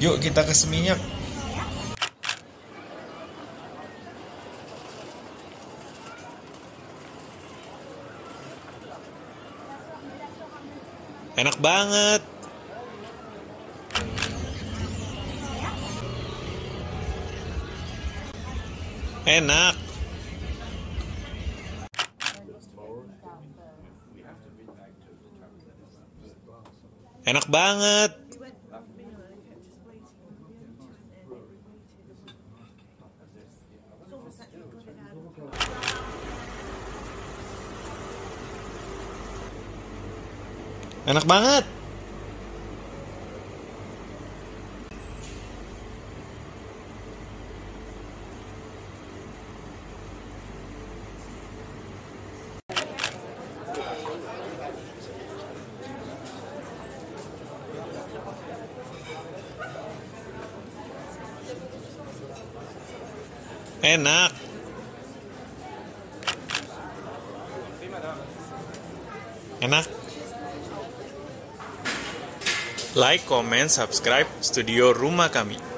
Yuk kita ke Seminyak. Enak banget. Enak. Enak banget. Enak banget. Enak. Enak. Like, comment, subscribe Studio Rumah Kami.